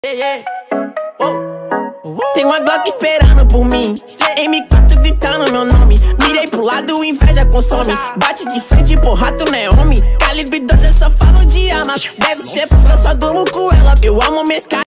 Tem uma Glock esperando por mim, M4 gritando meu nome. Mirei pro lado, inveja consome. Bate de frente, porra, tu não é homem. Calibre 12, eu só falo de arma. Deve ser porque eu só durmo com ela. Eu amo mescal.